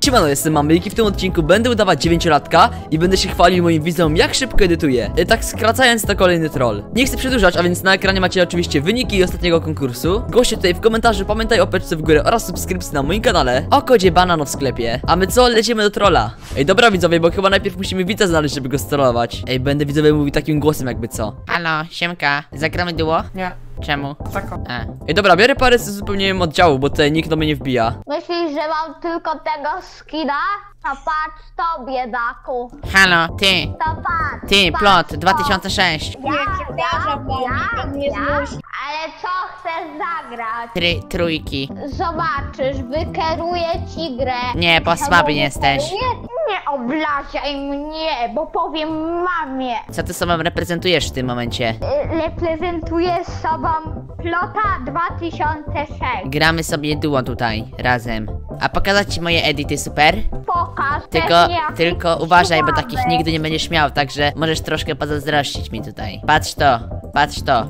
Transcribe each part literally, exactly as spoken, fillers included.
Siemano, jestem Mambik i w tym odcinku będę udawać dziewięciolatka i będę się chwalił moim widzom, jak szybko edytuję. I tak skracając, to kolejny troll. Nie chcę przedłużać, a więc na ekranie macie oczywiście wyniki ostatniego konkursu. Głoście tutaj w komentarzu, pamiętaj o peczce w górę oraz subskrypcji na moim kanale, o kodzie banano w sklepie. A my co? Lecimy do trolla. Ej, dobra widzowie, bo chyba najpierw musimy widza znaleźć, żeby go strollować. Ej, będę widzowie mówił takim głosem jakby co. Halo, siemka. Zagramy duo? Nie. Czemu? Tako. A. Ej, dobra, biorę parę z zupełnie oddziału, bo tutaj nikt do mnie nie wbija. Myślisz, że mam tylko tego skina? To patrz to, biedaku. Halo, ty. To patrz. Ty, patrz plot, to. dwa tysiące sześć. Ja, przepraszam, ja, bo ja, mnie ja. zmusi. Ale co chcesz zagrać? Try, trójki. Zobaczysz, wykeruję ci grę. Nie, po słaby jesteś. Nie, nie oblaziaj mnie, bo powiem mamie. Co ty sobą reprezentujesz w tym momencie? Y, Reprezentuję sobą Plota dwa tysiące sześć. Gramy sobie duo tutaj, razem. A pokazać ci moje edity, super? Pokaż. Tylko, pewnie jakieś tylko uważaj, bo słabe. takich nigdy nie będziesz miał, także możesz troszkę pozazdrościć mi tutaj. Patrz to, patrz to.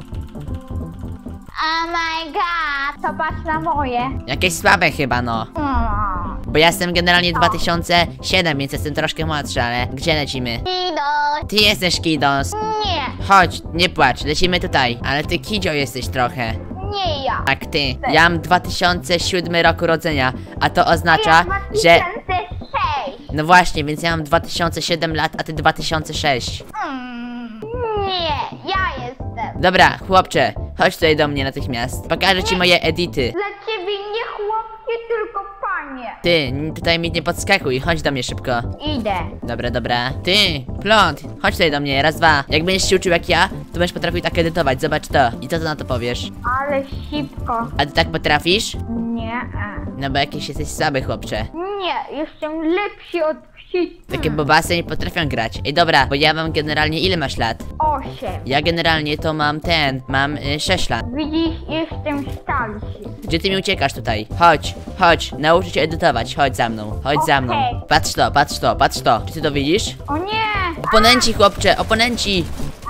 Oh my god, to patrz na moje. Jakieś słabe chyba, no. Mm. Bo ja jestem generalnie dwa tysiące siedem, więc jestem troszkę młodszy, ale gdzie lecimy? Ido. Ty jesteś Kidos. Nie, Chodź, nie płacz, lecimy tutaj. Ale ty Kidzio jesteś trochę. nie ja. Tak ty. Ja mam dwa tysiące siódmy roku rodzenia, a to oznacza, ja że... dwa tysiące sześć. No właśnie, więc ja mam dwa tysiące siedem lat, a ty dwa tysiące sześć. Mm. Nie, ja jestem. Dobra, chłopcze, chodź tutaj do mnie natychmiast. Pokażę ci moje edity. Dla ciebie nie chłopie, tylko panie. Ty, n- tutaj mi nie podskakuj, chodź do mnie szybko. Idę. Dobra, dobra. Ty, plot, chodź tutaj do mnie, raz, dwa. Jak będziesz się uczył jak ja, to będziesz potrafił tak edytować, zobacz to. I co ty na to powiesz? Ale szybko. A ty tak potrafisz? Nie. e. No bo jakiś jesteś słaby, chłopcze. Nie, jestem lepszy od wszystkich. Takie bobasy nie potrafią grać. Ej, dobra, bo ja mam generalnie, ile masz lat? Osiem. Ja generalnie to mam ten, mam y, sześć lat. Widzisz, jestem starszy. Gdzie ty mi uciekasz tutaj? Chodź, chodź, nauczę cię edytować, chodź za mną, chodź za mną. Okej. Patrz to, patrz to, patrz to. Czy ty to widzisz? O nie! Oponenci, chłopcze, oponenci!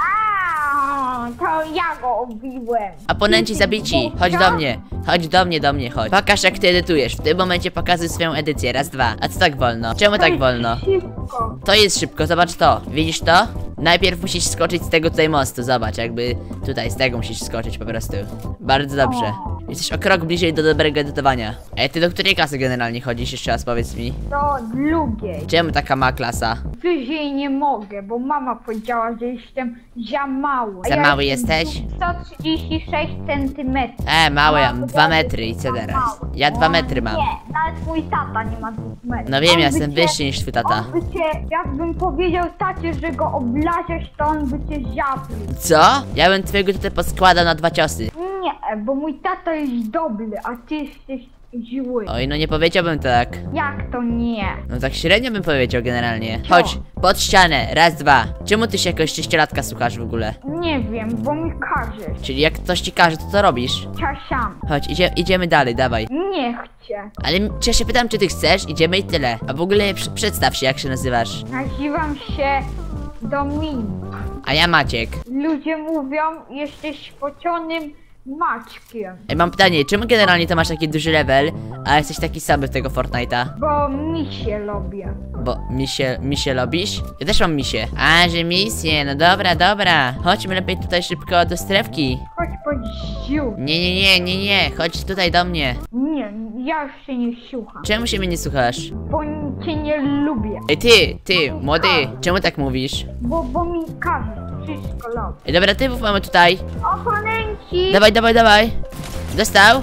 A, to ja go obiłem. Oponenci zabici, chodź do mnie, chodź do mnie, do mnie, chodź. Pokaż jak ty edytujesz, w tym momencie pokazuj swoją edycję, raz, dwa. A co tak wolno? Czemu tak wolno? Szybko. To jest szybko, zobacz to, widzisz to? Najpierw musisz skoczyć z tego tutaj mostu, zobacz, jakby tutaj z tego musisz skoczyć po prostu. Bardzo dobrze. Jesteś o krok bliżej do dobrego edytowania. Ej, ty do której klasy generalnie chodzisz? Jeszcze raz powiedz mi. Do drugiej. Czemu taka ma klasa? Wyżej nie mogę, bo mama powiedziała, że jestem za mały. A Za ja mały jestem jesteś? sto trzydzieści sześć centymetrów. E, mały, ja mam dwa metry i co teraz? Ja dwa metry mam. Nie, nawet mój tata nie ma dwóch metrów. No wiem, On ja by jestem cię- wyższy niż twój tata. On by cię, jakbym powiedział tacie, że go oblaziasz, to on by cię zabił. Co? Ja bym twojego tatę poskładał na dwa ciosy. Nie, bo mój tata jest dobry, a ty jesteś zły. Oj, no nie powiedziałbym tak. Jak to nie? No tak średnio bym powiedział generalnie. Chodź, pod ścianę, raz, dwa. Czemu ty się jakoś sześciolatka słuchasz w ogóle? Nie wiem, bo mi każesz. Czyli jak ktoś ci każe, to co robisz? Czasami. Chodź, idzie, idziemy dalej, dawaj. Nie chcę. Ale m- czy ja się pytam, czy ty chcesz? Idziemy i tyle. A w ogóle pr- przedstaw się, jak się nazywasz. Nazywam się Dominik. A ja Maciek. Ludzie mówią, jesteś pocionym Maćkiem. Ej, mam pytanie, czemu generalnie to masz taki duży level, a jesteś taki słaby w tego Fortnite'a? Bo mi się lubię. Bo misie, misie lubisz? Ja też mam misie. A, że misję, no dobra, dobra. Chodźmy lepiej tutaj szybko do strefki. Chodź pod ziół. Nie, nie, nie, nie, nie, chodź tutaj do mnie. Nie, ja już się nie słucham. Czemu się mnie nie słuchasz? Bo cię nie lubię. Ej, ty, ty, młody, czemu tak mówisz? Bo, bo mi każesz wszystko robić. Ej, dobra, typów mamy tutaj. Oponenci! Dawaj, dawaj, dawaj. Dostał?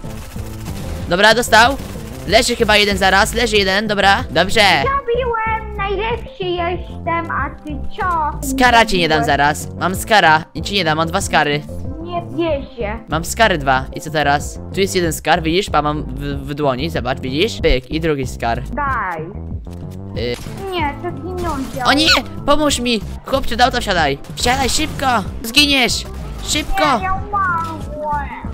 Dobra, dostał. Leży chyba jeden zaraz, leży jeden, dobra. Dobrze. Zabiłem, najlepszy jestem, a ty co? Skara ci nie dam zaraz. Mam skara i ci nie dam, mam dwa skary. Nie wierzę. Mam skary dwa. I co teraz? Tu jest jeden skar, widzisz? Pa, mam w, w dłoni, zobacz, widzisz? Pyk, i drugi skar. Daj. Y Nie, to pieniądze. o nie! Pomóż mi! Chłopcze, do auta wsiadaj! Wsiadaj szybko! Zginiesz! Szybko! Ja umarłem.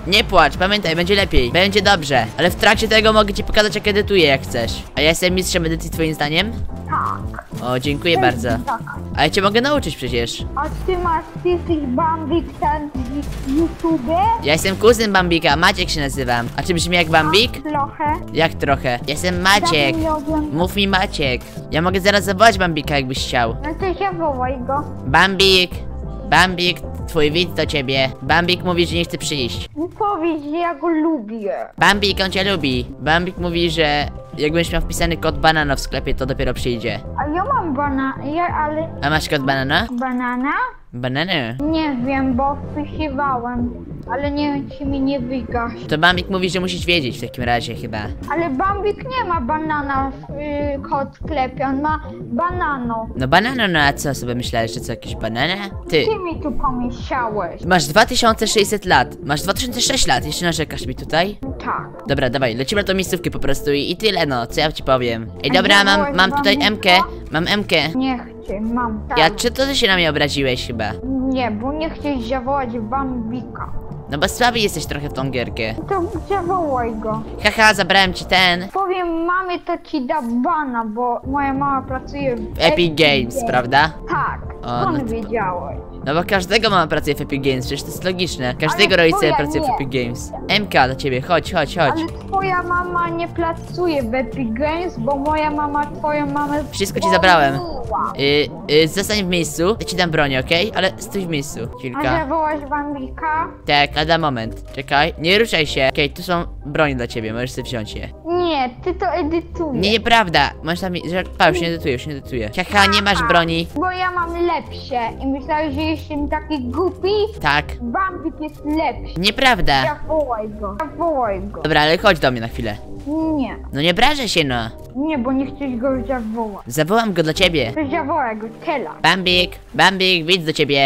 Nie płacz, pamiętaj, będzie lepiej. Będzie dobrze. Ale w trakcie tego mogę ci pokazać, jak edytuję, jak chcesz. A ja jestem mistrzem edycji twoim zdaniem? Tak. O, dziękuję bardzo. Tak. A ja cię mogę nauczyć przecież. A ty masz, ty jesteś Bambik ten w YouTube? Ja jestem kuzyn Bambika, Maciek się nazywam. A czy brzmi jak Bambik? Trochę. Jak trochę? Jestem Maciek. Mów mi Maciek. Ja mogę zaraz zawołać Bambika, jakbyś chciał. No to zawołaj go. Bambik. Bambik, twój widz do ciebie. Bambik mówi, że nie chce przyjść. No powiedz, że ja go lubię. Bambik, on cię lubi. Bambik mówi, że jak będziesz miał wpisany kod banana w sklepie, to dopiero przyjdzie. A ja mam banana, ja, ale... A masz kod banana? Banana? Banana. Nie wiem, bo wpisywałem, ale nie wiem, czy mi nie wygasz. To Bambik mówi, że musisz wiedzieć w takim razie chyba. Ale Bambik nie ma banana w y, kod sklepie, on ma banano. No banana, no a co sobie myślałeś, że co jakieś banana? Ty. Ty mi tu pomieszałeś. Masz dwa tysiące sześćset lat. Masz dwa tysiące sześć lat. Jeszcze narzekasz mi tutaj? Tak. Dobra, dawaj, lecimy na tą miejscówkę po prostu i, i tyle no, co ja ci powiem. Ej, dobra, mam, mam tutaj M-kę, mam M-kę. Nie chcę, mam tak. Ja, czy to ty się na mnie obraziłeś chyba? Nie, bo nie chcesz zawołać Bambika. No bo słaby jesteś trochę w tą gierkę. To zawołaj go. Haha, zabrałem ci ten. Powiem mamie, to ci da bana, bo moja mama pracuje w Epic Games, prawda? Tak, O, skąd no to- wiedziałeś? No bo każdego mama pracuje w Epic Games, przecież to jest logiczne. Każdego Ale rodzica twoja pracuje w nie. Epic Games. M K do ciebie, chodź, chodź, chodź. Ale twoja mama nie pracuje w Epic Games, bo moja mama twoją mamę... Wszystko ci zabrałem. zwolniła. Y, y, zostań w miejscu, ja ci dam broń, okej? Ale stój w miejscu, A chwilka. zawołasz Bambika? Tak, lada moment. Czekaj, nie ruszaj się. Okej, tu są broń dla ciebie, możesz sobie wziąć je. Nie, ty to edytujesz. Nie, nieprawda. Masz tam... że- Pa, już nie edytuję, już nie edytuję. Haha, nie masz broni. Bo ja mam lepsze i myślałeś, że jestem taki głupi? Tak. Bambik jest lepszy. Nieprawda. Zawołaj go. Zawołaj go. Dobra, ale chodź do mnie na chwilę. Nie. No nie obrażaj się, no. Nie, bo nie chcesz go zawołać. Zawołam go dla ciebie. To zawołaj go teraz. Bambik, Bambik, widz do ciebie.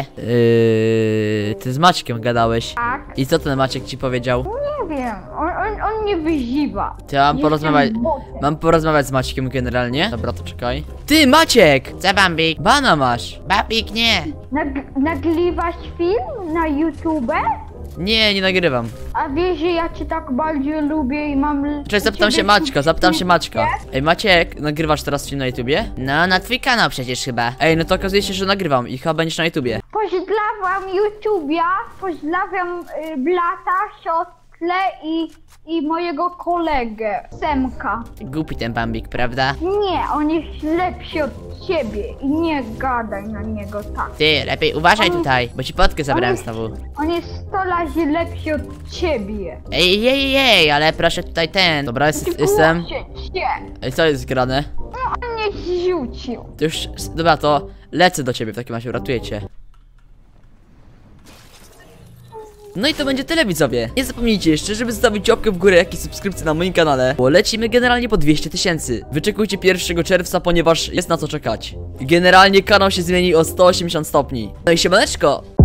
Yy, ty z Maćkiem gadałeś. Tak? I co ten Maciek ci powiedział? Nie wiem, on, on, on mnie wyzywa. To ja mam Jestem porozmawiać. botem. Mam porozmawiać z Maćkiem generalnie. Dobra, to czekaj. Ty, Maciek! Co Bambik? Bana masz. Bambik, nie. Nag nagrywasz film na YouTube? Nie, nie nagrywam. A wiesz, że ja cię tak bardzo lubię i mam... Cześć, zapytam się Maćka, zapytam się Maćka. Ej, Maciek, nagrywasz teraz film na YouTubie? No, na twój kanał przecież chyba. Ej, no to okazuje się, że nagrywam i chyba będziesz na YouTubie. Pozdrawiam YouTubia, pozdrawiam y, blata, siostrę i, i mojego kolegę, Semka. Głupi ten Bambik, prawda? Nie, on jest lepszy od ciebie i nie gadaj na niego tak. Ty, lepiej uważaj On- tutaj, bo ci potkę zabrałem on- znowu. On jest sto razy lepszy od ciebie. Ej, jej, jej, ale proszę tutaj ten. Dobra, jest, jestem. Proszę cię. Ej, co jest grane? On mnie zrzucił. To już, dobra, to lecę do ciebie w takim razie, uratuję cię. No i to będzie tyle, widzowie. Nie zapomnijcie jeszcze, żeby zostawić łapkę w górę, jak i subskrypcję na moim kanale, bo lecimy generalnie po dwieście tysięcy. Wyczekujcie pierwszego czerwca, ponieważ jest na co czekać. Generalnie kanał się zmieni o sto osiemdziesiąt stopni. No i siemaneczko!